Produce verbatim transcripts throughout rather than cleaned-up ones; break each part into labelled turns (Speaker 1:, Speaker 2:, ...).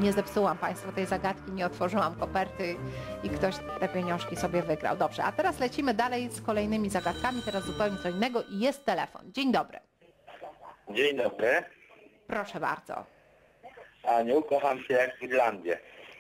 Speaker 1: Nie zepsułam Państwu tej zagadki, nie otworzyłam koperty i ktoś te pieniążki sobie wygrał. Dobrze, a teraz lecimy dalej z kolejnymi zagadkami, teraz zupełnie co innego i jest telefon. Dzień dobry.
Speaker 2: Dzień dobry.
Speaker 1: Proszę bardzo.
Speaker 2: Aniu, kocham cię jak Irlandię.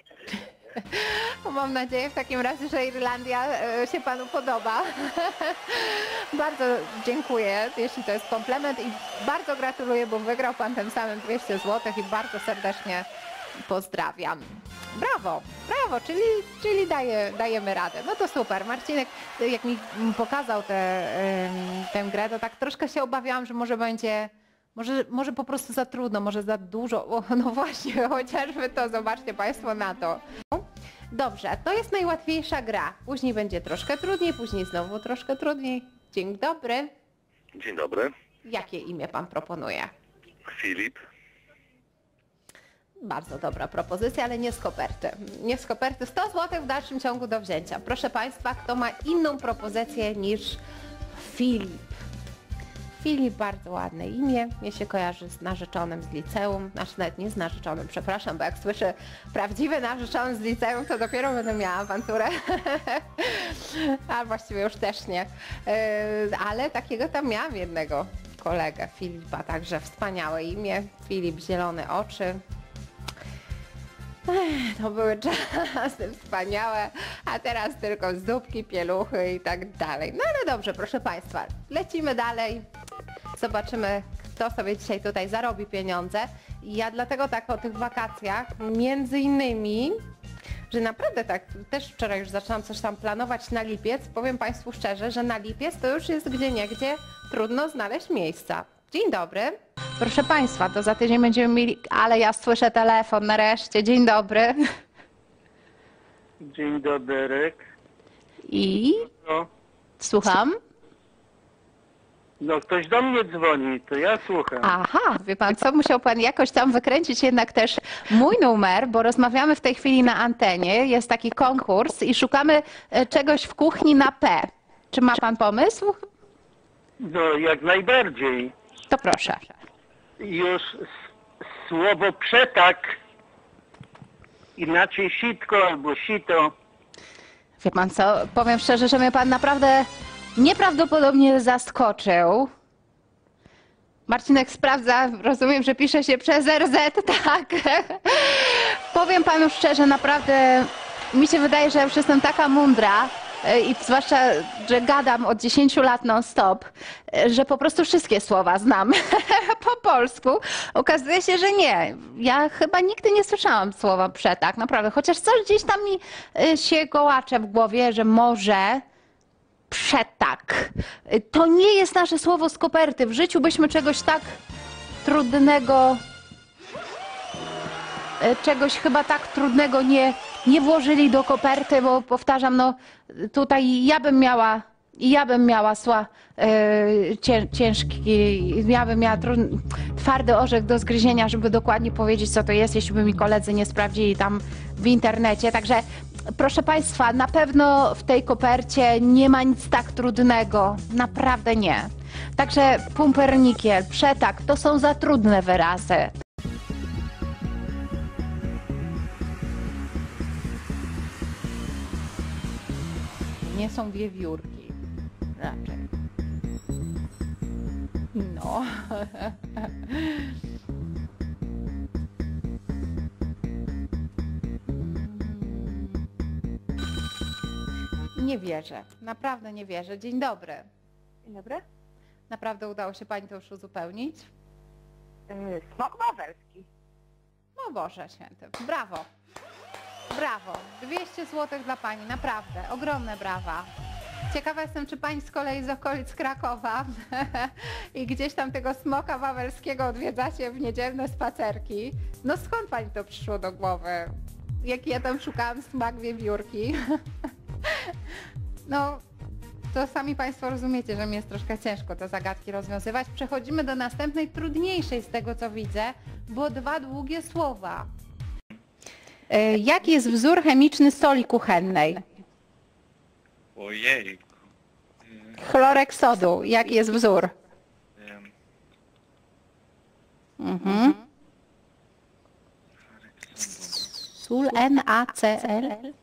Speaker 1: Mam nadzieję w takim razie, że Irlandia się Panu podoba. Bardzo dziękuję, jeśli to jest komplement i bardzo gratuluję, bo wygrał Pan tym samym dwieście złotych i bardzo serdecznie pozdrawiam. Brawo, brawo, czyli, czyli daje, dajemy radę. No to super. Marcinek, jak mi pokazał tę tę grę, to tak troszkę się obawiałam, że może będzie, może, może po prostu za trudno, może za dużo. O, no właśnie, chociażby to, zobaczcie Państwo na to. Dobrze, to jest najłatwiejsza gra. Później będzie troszkę trudniej, później znowu troszkę trudniej. Dzień dobry.
Speaker 2: Dzień dobry.
Speaker 1: Jakie imię Pan proponuje?
Speaker 2: Filip.
Speaker 1: Bardzo dobra propozycja, ale nie z koperty. Nie z koperty. sto złotych w dalszym ciągu do wzięcia. Proszę Państwa, kto ma inną propozycję niż Filip? Filip, bardzo ładne imię. Mnie się kojarzy z narzeczonym z liceum. Znaczy nawet nie z narzeczonym, przepraszam, bo jak słyszę prawdziwy narzeczony z liceum, to dopiero będę miała awanturę. A właściwie już też nie. Ale takiego tam miałam jednego kolegę, Filipa, także wspaniałe imię. Filip, zielone oczy. Ech, to były czasy wspaniałe, a teraz tylko zdóbki, pieluchy i tak dalej. No ale dobrze, proszę Państwa, lecimy dalej. Zobaczymy, kto sobie dzisiaj tutaj zarobi pieniądze. I ja dlatego tak o tych wakacjach, między innymi, że naprawdę tak, też wczoraj już zaczęłam coś tam planować na lipiec. Powiem Państwu szczerze, że na lipiec to już jest gdzieniegdzie trudno znaleźć miejsca. Dzień dobry. Proszę Państwa, to za tydzień będziemy mieli... Ale ja słyszę telefon nareszcie. Dzień dobry.
Speaker 3: Dzień dobry.
Speaker 1: I?
Speaker 3: No,
Speaker 1: Słucham?
Speaker 3: no ktoś do mnie dzwoni, to ja słucham.
Speaker 1: Aha, wie Pan co, musiał Pan jakoś tam wykręcić jednak też mój numer, bo rozmawiamy w tej chwili na antenie, jest taki konkurs i szukamy czegoś w kuchni na P. Czy ma Pan pomysł?
Speaker 3: No jak najbardziej.
Speaker 1: To proszę.
Speaker 3: Już s- słowo przetak, inaczej sitko albo sito.
Speaker 1: Wie Pan co, powiem szczerze, że mnie Pan naprawdę nieprawdopodobnie zaskoczył. Marcinek sprawdza, rozumiem, że pisze się przez R Z, tak. Powiem Panu szczerze, naprawdę mi się wydaje, że już jestem taka mądra i zwłaszcza, że gadam od dziesięciu lat non stop, że po prostu wszystkie słowa znam po polsku. Okazuje się, że nie. Ja chyba nigdy nie słyszałam słowa przetak, naprawdę. Chociaż coś gdzieś tam mi się kołacze w głowie, że może przetak. To nie jest nasze słowo z koperty. W życiu byśmy czegoś tak trudnego, czegoś chyba tak trudnego nie, nie włożyli do koperty, bo powtarzam, no tutaj ja bym miała, ja bym miała sła yy, cię, ciężki, ja bym miała trudny, twardy orzech do zgryzienia, żeby dokładnie powiedzieć, co to jest, jeśli by mi koledzy nie sprawdzili tam w internecie. Także proszę Państwa, na pewno w tej kopercie nie ma nic tak trudnego, naprawdę nie. Także pumpernikiel, przetak, to są za trudne wyrazy. Nie są wiewiórki, raczej. No. Nie wierzę, naprawdę nie wierzę. Dzień dobry.
Speaker 4: Dzień dobry.
Speaker 1: Naprawdę udało się Pani to już uzupełnić?
Speaker 4: Yy, Smok wawelski.
Speaker 1: No Boże Święty, brawo. Brawo, dwieście złotych dla Pani, naprawdę, ogromne brawa. Ciekawa jestem, czy Pani z kolei z okolic Krakowa i gdzieś tam tego smoka wawelskiego odwiedzacie w niedzielne spacerki. No skąd Pani to przyszło do głowy? Jak ja tam szukałam smak wiewiórki. No, to sami Państwo rozumiecie, że mi jest troszkę ciężko te zagadki rozwiązywać. Przechodzimy do następnej, trudniejszej z tego, co widzę, bo dwa długie słowa. Jaki jest wzór chemiczny soli kuchennej?
Speaker 2: Ojej.
Speaker 1: Chlorek sodu. Jaki jest wzór? Mhm. Sól, N A C L.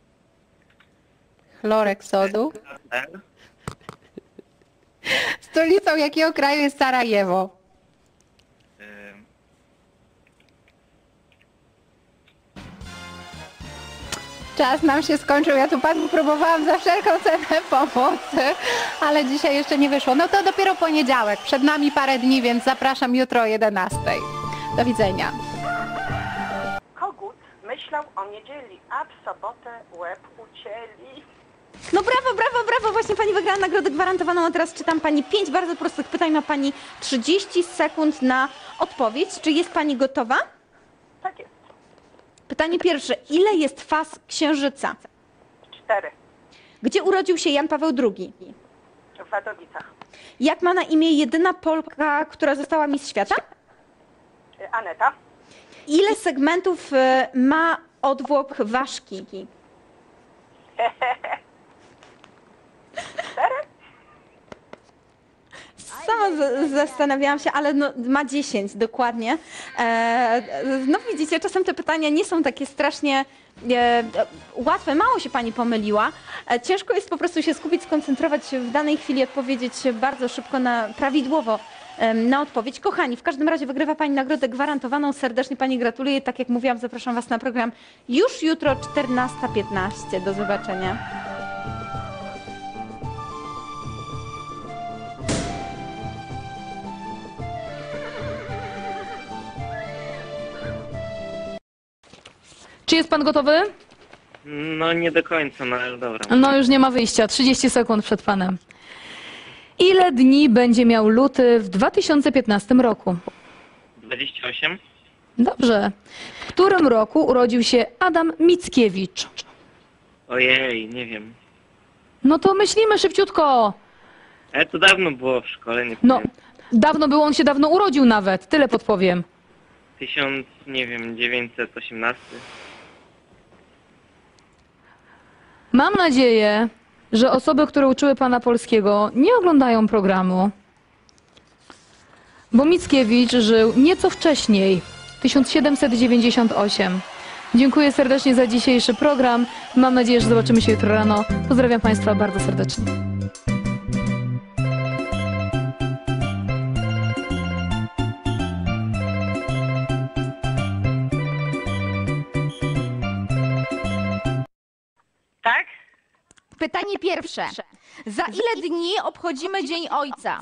Speaker 1: Chlorek sodu.
Speaker 3: L?
Speaker 1: Stolicą jakiego kraju jest Sarajewo?
Speaker 3: Ym,
Speaker 1: Czas nam się skończył. Ja tu panu próbowałam za wszelką cenę pomocy, ale dzisiaj jeszcze nie wyszło. No to dopiero poniedziałek. Przed nami parę dni, więc zapraszam jutro o jedenastej. Do widzenia.
Speaker 4: Kogut myślał o niedzieli, a w sobotę łeb ucięli.
Speaker 5: No brawo, brawo, brawo, właśnie pani wygrała nagrodę gwarantowaną, a teraz czytam pani pięć bardzo prostych pytań, ma pani trzydzieści sekund na odpowiedź. Czy jest pani gotowa?
Speaker 4: Tak jest.
Speaker 5: Pytanie pierwsze, ile jest faz księżyca?
Speaker 4: Cztery.
Speaker 5: Gdzie urodził się Jan Paweł drugi?
Speaker 4: W Wadowicach.
Speaker 5: Jak ma na imię jedyna Polka, która została Miss Świata?
Speaker 4: Y, Aneta.
Speaker 5: Ile segmentów e, ma odwłok ważki?
Speaker 4: Cztery?
Speaker 5: Sama z- zastanawiałam się, ale no, ma dziesięć dokładnie. E, no widzicie, czasem te pytania nie są takie strasznie e, łatwe, mało się pani pomyliła. E, ciężko jest po prostu się skupić, skoncentrować się w danej chwili, odpowiedzieć bardzo szybko, na, prawidłowo em, na odpowiedź. Kochani, w każdym razie wygrywa pani nagrodę gwarantowaną. Serdecznie pani gratuluję. Tak jak mówiłam, zapraszam was na program już jutro czternasta piętnaście. Do zobaczenia.
Speaker 6: Czy jest pan gotowy?
Speaker 3: No nie do końca, no ale dobra.
Speaker 6: No już nie ma wyjścia, trzydzieści sekund przed panem. Ile dni będzie miał luty w dwa tysiące piętnastym roku?
Speaker 3: dwadzieścia osiem?
Speaker 6: Dobrze. W którym roku urodził się Adam Mickiewicz?
Speaker 3: Ojej, nie wiem.
Speaker 6: No to myślimy szybciutko.
Speaker 3: Ale to dawno było w szkole, nie
Speaker 6: No,
Speaker 3: pamiętam.
Speaker 6: dawno było, on się dawno urodził nawet, tyle podpowiem.
Speaker 3: Tysiąc, nie wiem, dziewięćset osiemnasty.
Speaker 6: Mam nadzieję, że osoby, które uczyły pana polskiego, nie oglądają programu. Bo Mickiewicz żył nieco wcześniej, tysiąc siedemset dziewięćdziesiąt osiem. Dziękuję serdecznie za dzisiejszy program. Mam nadzieję, że zobaczymy się jutro rano. Pozdrawiam państwa bardzo serdecznie.
Speaker 4: Tak?
Speaker 1: Pytanie pierwsze. Za ile dni obchodzimy Dzień Ojca?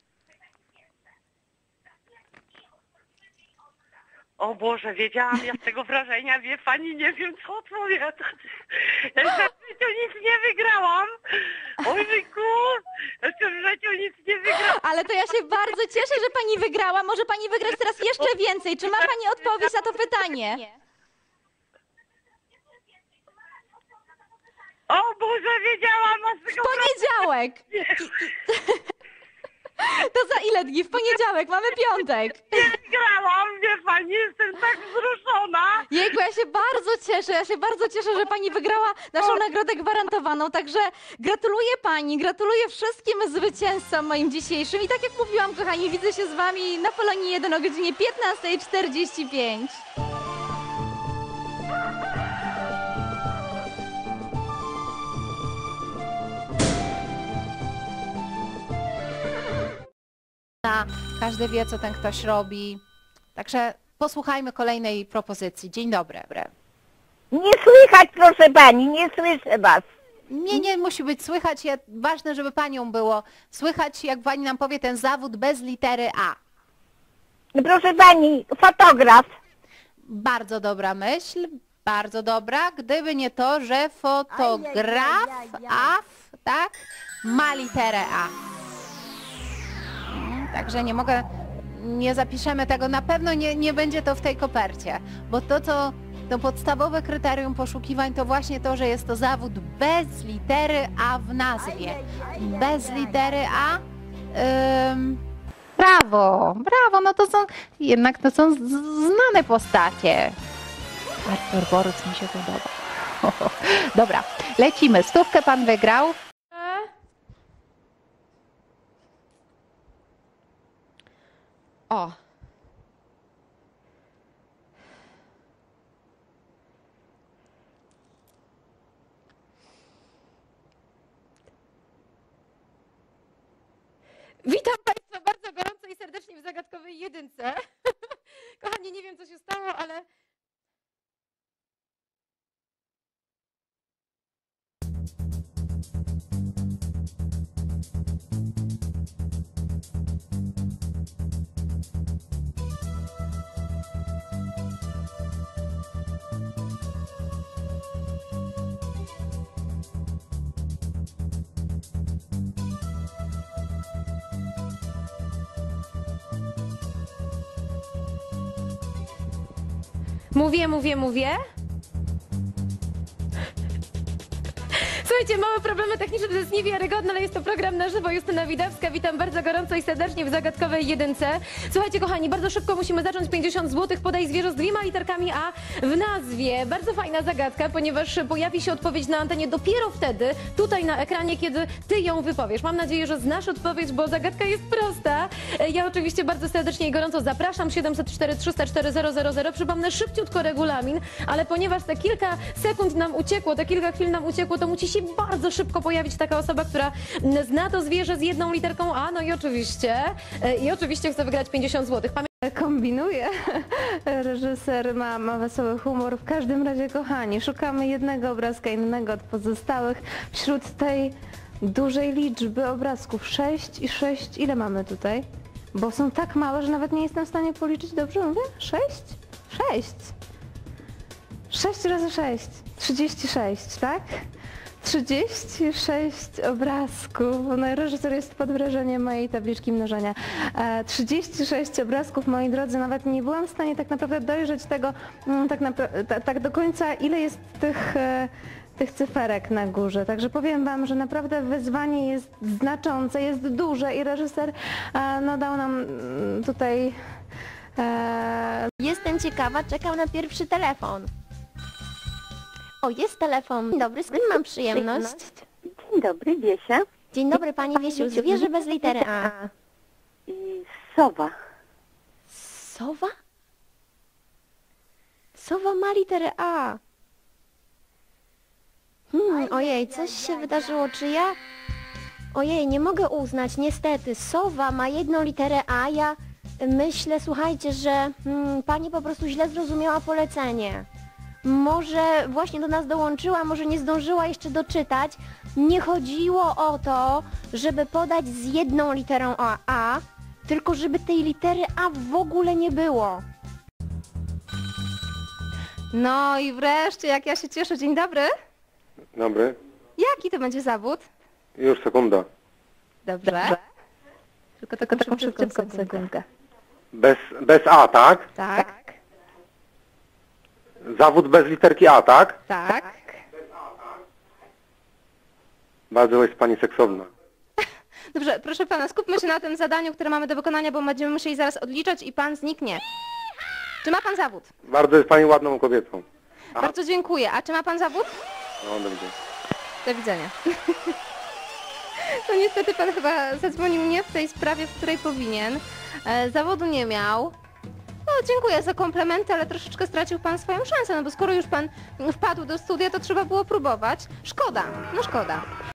Speaker 4: O Boże, wiedziałam, ja z tego wrażenia, wie pani, nie wiem co odpowiadać. Jeszcze w życiu nic nie wygrałam. Ojejku, jeszcze w życiu nic nie wygrałam.
Speaker 5: Ale to ja się bardzo cieszę, że pani wygrała. Może pani wygrać teraz jeszcze więcej. Czy ma pani odpowiedź na to pytanie?
Speaker 4: O Boże, wiedziałam, a z tego
Speaker 5: Poniedziałek! I, i... To za ile dni? W poniedziałek, mamy piątek.
Speaker 4: nie wygrałam, wie pani, jestem tak wzruszona.
Speaker 5: Jejku, ja się bardzo cieszę, ja się bardzo cieszę, że pani wygrała naszą nagrodę gwarantowaną, także gratuluję pani, gratuluję wszystkim zwycięzcom moim dzisiejszym i tak jak mówiłam, kochani, widzę się z wami na Polonii jeden o godzinie piętnastej czterdzieści pięć.
Speaker 1: Każdy wie, co ten ktoś robi. Także posłuchajmy kolejnej propozycji. Dzień dobry.
Speaker 7: Nie słychać, proszę pani, nie słyszę was.
Speaker 1: Nie, nie musi być słychać. Ja, ważne, żeby panią było słychać, jak pani nam powie ten zawód bez litery A.
Speaker 7: Proszę pani, fotograf.
Speaker 1: Bardzo dobra myśl, bardzo dobra. Gdyby nie to, że fotograf, A, tak, ma literę A. Mm, Także nie mogę, nie zapiszemy tego, na pewno nie, nie będzie to w tej kopercie, bo to, co to podstawowe kryterium poszukiwań to właśnie to, że jest to zawód bez litery A w nazwie. Bez litery A. Ym, brawo, brawo, no to są, jednak to są z- znane postacie. Artur Boruc mi się podoba. Dobra, lecimy. Stówkę pan wygrał.
Speaker 5: O.
Speaker 8: Witam Państwa bardzo gorąco i serdecznie w zagadkowej jedynce. Kochani, nie wiem co się stało, ale... Mówię, mówię, mówię. Słuchajcie, małe problemy techniczne, to jest niewiarygodne, ale jest to program na żywo. Justyna Widawska, witam bardzo gorąco i serdecznie w zagadkowej jedynce. Słuchajcie, kochani, bardzo szybko musimy zacząć. pięćdziesiąt złotych, podaj zwierzę z dwiema literkami A w nazwie. Bardzo fajna zagadka, ponieważ pojawi się odpowiedź na antenie dopiero wtedy, tutaj na ekranie, kiedy ty ją wypowiesz. Mam nadzieję, że znasz odpowiedź, bo zagadka jest prosta. Ja oczywiście bardzo serdecznie i gorąco zapraszam. siedem zero cztery, trzysta cztery, zero zero zero. Przypomnę szybciutko regulamin, ale ponieważ te kilka sekund nam uciekło, te kilka chwil nam uciekło, to musi się bardzo szybko pojawić taka osoba, która zna to zwierzę z jedną literką A, no i oczywiście, i oczywiście chce wygrać pięćdziesiąt złotych.
Speaker 9: Kombinuje. Reżyser ma, ma wesoły humor. W każdym razie, kochani, szukamy jednego obrazka innego od pozostałych. Wśród tej dużej liczby obrazków sześć i sześć, ile mamy tutaj? Bo są tak małe, że nawet nie jestem w stanie policzyć. Dobrze mówię? sześć? sześć. sześć razy sześć. trzydzieści sześć, tak? trzydzieści sześć obrazków, no reżyser jest pod wrażeniem mojej tabliczki mnożenia. E, trzydzieści sześć obrazków, moi drodzy, nawet nie byłam w stanie tak naprawdę dojrzeć tego mm, tak, ta, tak do końca, ile jest tych, e, tych cyferek na górze. Także powiem wam, że naprawdę wyzwanie jest znaczące, jest duże i reżyser e, no, dał nam mm, tutaj... E...
Speaker 10: Jestem ciekawa, czekam na pierwszy telefon. O, jest telefon. Dzień dobry, z kim mam przyjemność?
Speaker 7: Dzień dobry, Wiesia.
Speaker 10: Dzień dobry, Pani Wiesiu. Zwierzę bez litery A.
Speaker 7: I sowa.
Speaker 10: Sowa? Sowa ma literę A. Hmm, ojej, coś się wydarzyło. Czy ja... Ojej, nie mogę uznać, niestety. Sowa ma jedną literę A. Ja myślę, słuchajcie, że hmm, Pani po prostu źle zrozumiała polecenie. Może właśnie do nas dołączyła, może nie zdążyła jeszcze doczytać. Nie chodziło o to, żeby podać z jedną literą A, A, tylko żeby tej litery A w ogóle nie było.
Speaker 9: No i wreszcie, jak ja się cieszę. Dzień dobry.
Speaker 11: Dobry.
Speaker 9: Jaki to będzie zawód?
Speaker 11: Już sekunda.
Speaker 9: Dobrze. Tylko taką szybką, szybką sekundkę.
Speaker 11: Bez, bez A, tak?
Speaker 9: Tak,
Speaker 11: Zawód bez literki A, tak?
Speaker 9: tak.
Speaker 11: Bardzo jest pani seksowna.
Speaker 9: Dobrze, proszę pana, skupmy się na tym zadaniu, które mamy do wykonania, bo będziemy musieli zaraz odliczać i pan zniknie. Czy ma pan zawód?
Speaker 11: Bardzo jest pani ładną kobietą. Aha.
Speaker 9: Bardzo dziękuję. A czy ma pan zawód?
Speaker 11: No, dobrze.
Speaker 9: Do widzenia. No niestety pan chyba zadzwonił nie w tej sprawie, w której powinien. E, zawodu nie miał. No dziękuję za komplementy, ale troszeczkę stracił pan swoją szansę, no bo skoro już pan wpadł do studia, to trzeba było próbować. Szkoda, no szkoda.